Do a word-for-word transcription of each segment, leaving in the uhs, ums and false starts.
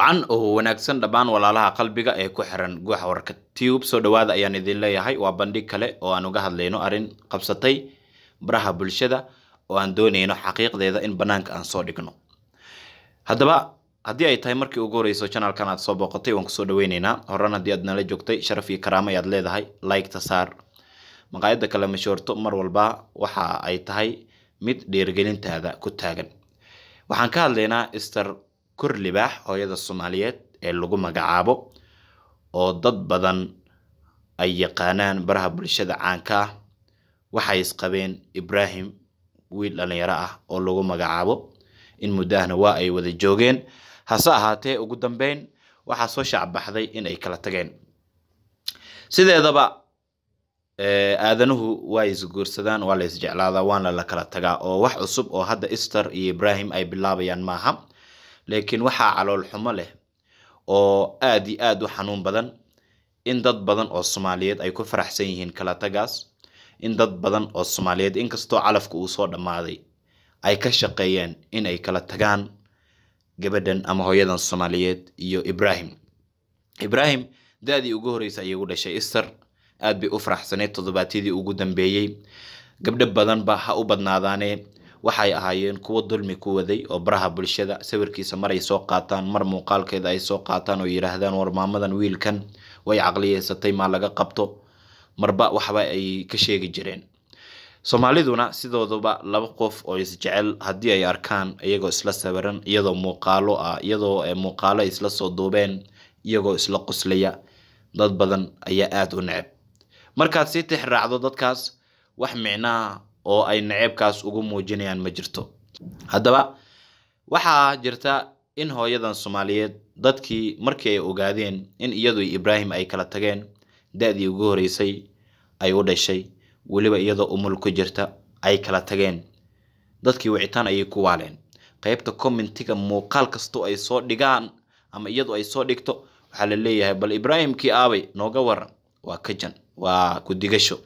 wacan oo wanaagsan dhammaan walaalaha qalbiga ee ku xiran guuxa warka tube soo dhawaada ayaan idin leeyahay waa bandhig kale oo aan uga hadlayno arin qabsatay baraha bulshada oo aan doonayno xaqiiqdeeda in banaanka aan soo dhigno hadaba hadii ay tahay markii ugu horeyso channelkan aad soo booqatay waan ku soo dhaweyneynaa horan hadii aad nala joogtay sharaf iyo karaamo ayaad leedahay like ta saar maqaayada kale ma shoorto mar walba waxa ay tahay mid dhiirigelintaada ku taagan waxaan ka hadlaynaa Istar kur libaax hooyada Soomaaliyeed ee lagu magacaabo oo dad badan ay yaqaanaan baraha bulshada caanka ah waxay isqabeen Ibrahim wiil dhalinyaro ah oo lagu magacaabo in mudahna waa ay wada joogeen hase ahaatee ugu dambeyn waxa soo shacbaxday in ay kala tageen sideedaba ee aadanuhu way isguursadaan waa la isjeclaada waana la kala tagaa oo wax cusub oo hadda Istar iyo Ibrahim ay bilaabayaan maaha laakiin waxa calool xumo leh oo aad iyo aad u xanuun badan in dad badan oo Soomaaliyeed ay ku faraxsan yihiin kala tagaas in dad badan oo Soomaaliyeed inkastoo calafku uu soo dhamaaday ay ka shaqeeyeen in ay kala tagaan gabadhan ama hooyadan Soomaaliyeed iyo Ibrahim Ibrahim daadii ugu horeysay ay ugu dhashay Istar aad bay u faraxsaneed toddobaadkii ugu dambeeyay gabdho badan ba ha u badnaadaane waxay ahaayeen kuwa dulmi ku waday oo baraha bulshada sawirkiisa maray soo qaataan mar muuqaalkeeda ay soo qaataan oo yiraahdaan war maamadan wiilkan way aqliyeysatay ma laga qabto marba waxba ay ka sheegi jireen Soomaaliduna sidooduba laba qof oo is jecel hadii ay arkaan iyagoo isla sawiran iyadoo muuqaalo ah iyadoo muuqaalo isla soo duubeen iyagoo isla qoslaya dad badan ayaa aad u neceb markaad si tixraacdo dadkaas wax micnaa oo ay naceebkaas ugu muujinayaan ma jirto hadaba waxa jirta in hooyadan Soomaaliyeed dadkii markii ay ogaadeen in iyadoo Ibrahim ay kala tageen daadii ugu horeysay ay u dhashay waliba iyadoo umul ku jirta ay kala tageen dadkii wicitaan ay ku waaleen qaybta commentiga muuqaal kasto ay soo dhigaan ama iyadoo ay soo dhigto waxa la leeyahay bal Ibrahim ki aabay nooga waran waa ka jan waa ku digasho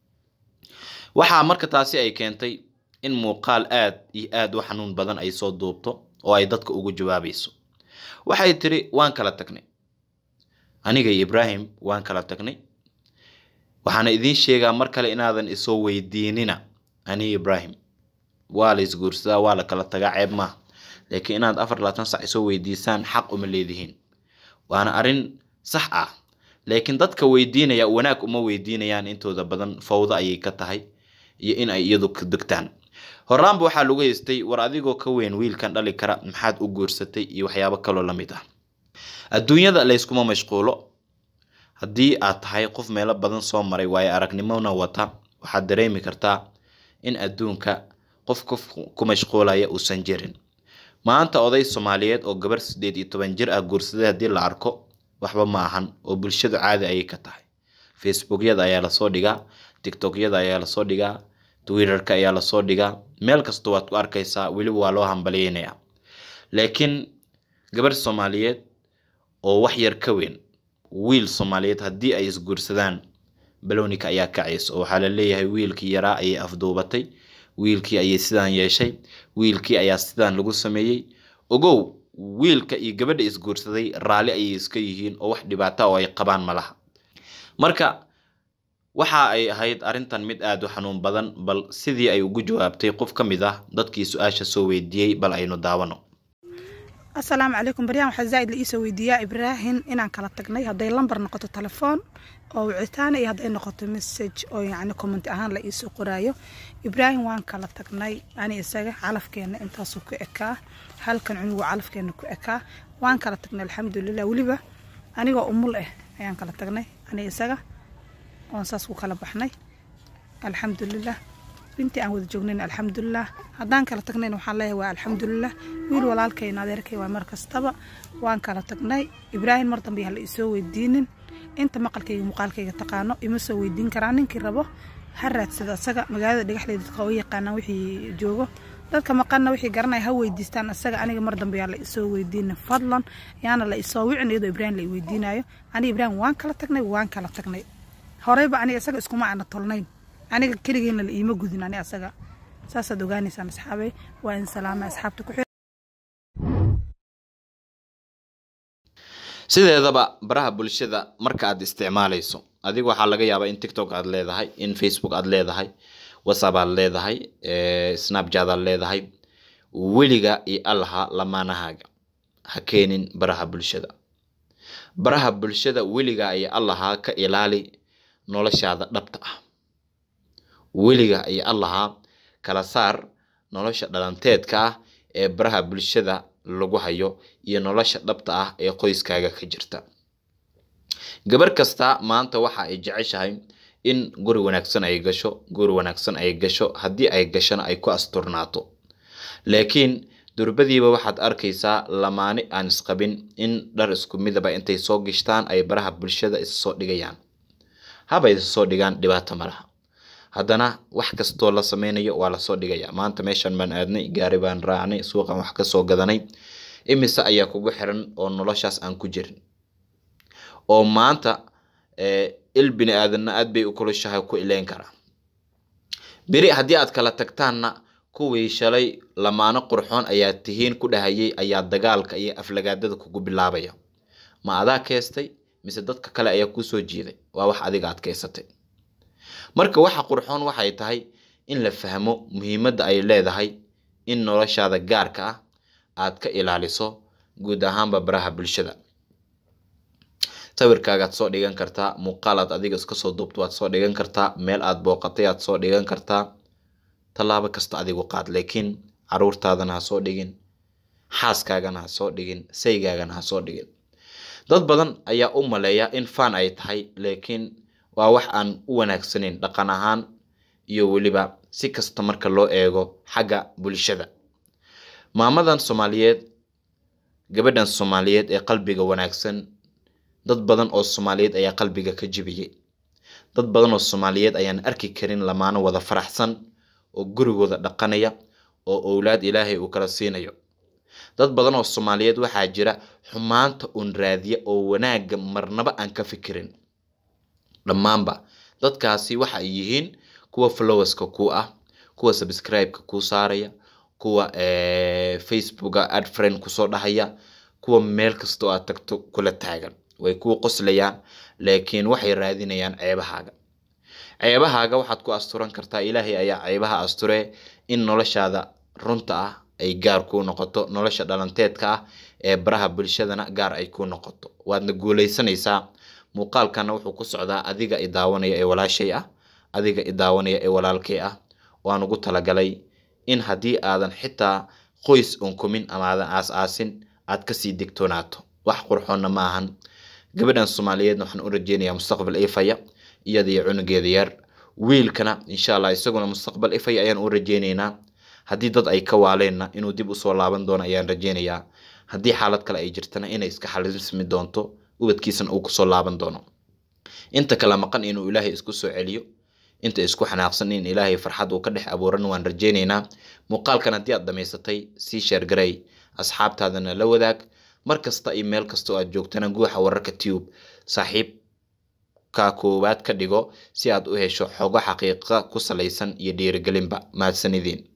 waxa marka taasi ay keentay in muuqaal aad iyo aad u xanuun badan ay soo duubto oo ay dadka ugu jawaabayso waxay tiri waan kala tagnay aniga Ibrahim waan kala tagnay waxaan idin sheegaa mar kale inaadan isoo weydiinina ani Ibrahim waa la isguursadaa waa la kala tagaa ceeb ma laakiin inaad afar iyo labaatan saac isoo weydiisaan xaq uma leedihiin waana arin sax ah laakiin dadka weydiinaya wanaag uma weydiinayaan intooda badan fawda ayay ka tahay iyo in ay iyadu ka degtaan horaanba waxa lagu haystay war adigoo ka weyn wiilkan dhali kara maxaad u guursatay iyo waxyaabo kale la mid ah adduunyada la iskuma mashquulo hadii aad tahay qof meel badan soo maray way aragnimona wata waxa dareemi kartaa in adduunka qof ku mashquulaya uu san jirin maanta oday Soomaaliyeed oo gabar sideed iyo toban jir ah guursaday hadii la arko waxba ma ahan oo bulshadu caadi ay ka tahay Facebook-yada ayaa la soo dhigaa TikTok-yada ayaa la soo dhigaa Twitter-ka ayaa la soo dhigaa meel kasta waad ku arkaysaa wali waa loo hambalyeynaya laakiin gabar Soomaaliyeed oo wax yar ka weyn wiil Soomaaliyeed hadii ay isguursadaan baloonika ayaa kacayso oo waxa la leeyahay wiilkii yaraa ay afduubatay wiilkii ay sidaan yeeshay wiilkii ayaa sidaan lagu sameeyay ogow wiilka iyo gabadha isguursaday raali ay iska yihiin oo wax dhibaato oo ay qabaan malaha marka waxa ay ahayd arintan mid aad u xanuun badan bal sidii ay ugu jawaabtay qof kamid ah dadkii su'aasha soo weydiiyay bal aynu daawano السلام عليكم بريان waxa zaid la isoo weydiiyaa Ibrahim inaan kala tagnay haday lambar noqoto telefoon oo wicitaan iyo haday noqoto message oo yaani comment ahaan la isoo qoraayo Ibrahim waan kala tagnay ani isaga calafkeena intaas ku ekaa halkan cunugu calafkeena ku ekaa waan kala tagnay alxamdulillah waliba aniga umul ah ayaan kala tagnay ani isaga oo saas ku kala baxnay alxamdulillah binti aan wada joognay alxamdulillah hadaan kala tagnay waxaan leeyahay waa alxamdulillah wiil walaalkayna adeerkay waa mar kastaba waan kala tagnay Ibrahim mar dambe hal isoo weydiinin inta maqalkayga muuqaalkayga taqaano ima soo weydiin karaan ninkii rabo ha raadsada asaga magaalada dhagaxleed dadka oo yaqaan wixii joogo dadka maqana wixii garanay ha weydiistaan asaga aniga mar dambe la isoo weydiin fadlan yaana la isoo wicin iyadoo Ibrahim la weydiinayo ani Ibrahim waan kala tagnay waan kala tagnay horeyba aniga asaga iskuma aan tolnayn aniga kaligeena la iima gudin ani asaga saasad ogaanaysan asxaabay waa in salaama asxaabta ku sideedaba baraha bulshada marka aad isticmaalayso adigu waxaa laga yaabaa in TikTok aad leedahay, in Facebook aad leedahay, WhatsApp aad leedahay, ee Snapchat aad leedahay, weliga iyo allaha lamaanahaaga ha keenin baraha bulshada. baraha bulshada weliga iyo allaha ka ilaali noloshaada dhabta ah. weliga iyo allaha kala saar nolosha dhalanteedka ah ee baraha bulshada lagu hayo iyo nolosha dhabta ah ee qoyskaaga ka jirta. gabar kasta maanta waxa ay jeceshahay in guri wanaagsan ay gasho, guri wanaagsan ay gasho, haddii ay gashana ay ku asturnaato. laakiin durbadiiba waxaad arkaysaa lamaane aan isqabin in dhar isku midaba intay soo gishtaan ay baraha bulshada is soo dhigayaan. haba is soo dhigaan dhibaato malaha. haddana wax kastoo la sameynayo waa la soo dhigaya. maanta meeshan baan aadnay, gaari baan raacnay, suuqan wax ka soo gadanay. imise ayaa kugu xiran oo noloshaas aan ku jirin. oo maanta ee il bini aadanna aad bay u kulushahay ku ileen karaa. beri haddii aad kala tagtaanna kuwii shalay lamaano qurxoon ayaa tihiin ku dhahayay ayaa dagaalka iyo aflagaadada kugu bilaabaya. ma adaa keestay mise dadka kale ayaa ku soo jiiday? waa wax adiga aad keysatay. marka waxa qurxoon waxay tahay in la fahmo muhiimadda ay leedahay in noloshaada gaarka ah aad ka ilaaliso guud ahaanba baraha bulshada. sawirkaaga aad soo dhigan kartaa, muuqaal aad adiga iska soo duubto waad soo dhigan kartaa, meel aad booqatay aad soo dhigan kartaa. tallaabo kasta adigu qaad, laakiin caruurtaadana ha soo dhigin, xaaskaagana ha soo dhigin, saygaagana ha soo dhigin. dad badan ayaa u maleeya in fan ay tahay, laakiin waa wax aan u wanaagsaneyn dhaqan ahaan iyo weliba si kasta marka loo eego xagga bulshada. maamadan Soomaaliyeed, gabadhan Soomaaliyeed ee qalbiga wanaagsan, dad badan oo Soomaaliyeed ayaa qalbiga ka jibiyay. dad badan oo Soomaaliyeed ayaan arki karin lamaano wada faraxsan oo gurigooda dhaqanaya oo awlaad Ilaahay uu kala siinayo. dad badan oo Soomaaliyeed waxaa jira xumaanta un raadiya oo wanaaga marnaba aan ka fikirin. dhammaanba dadkaasi waxa ay yihiin kuwa followerska ku ah, kuwa subscribe-ka ku saaraya, kuwa ee Facebook ad friend ku soo dhahaya, kuwa meel kasta oo aad tagto kula taagan. way ku qoslayaan, laakiin waxay raadinayaan ceebahaaga. ceebahaaga waxaad ku asturan kartaa, Ilaahay ayaa ceebaha asture in noloshaada runta ah ay gaar ku noqoto, nolosha dhalanteedka ah ee baraha bulshadana gaar ay ku noqoto. waadna guuleysanaysaa. muuqaalkana wuxuu ku socdaa adiga i daawanaya ee walaashay ah, adiga i daawanaya ee walaalkay ah. waan ugu talagalay in haddii aadan xitaa qoys unkumin ama aadan aas-aasin aad kasii digtoonaato. wax qurxoonna ma ahan. gabadhan Soomaaliyeed waxaan u rajeynayaa mustaqbal ifaya iyada iyo cunugeeda yar. wiilkana insha Allah isaguna mustaqbal ifaya ayaan u rajeynaynaa. haddii dad ay ka waaleenna inuu dib u soo laaban doono ayaan rajeynayaa. haddii xaalad kale ay jirtana inay iska xalismi doonto, ubadkiisana uu ku soo laaban doono. inta kala maqan inuu Ilaahay isku soo celiyo, inta isku xanaaqsan in Ilaahay farxad uu ka dhex abuuran waan rajeynaynaa. muuqaalkan haddii aad dhameysatay sii share garay, asxaabtaadana la wadaag. markasta iyo meel kasta oo aad joogtana guuxa wararka tube saaxiib ka koowaad ka dhigo si aad u hesho xogo xaqiiqo ku saleysan iyo dhiirigelinba. mahadsanidin.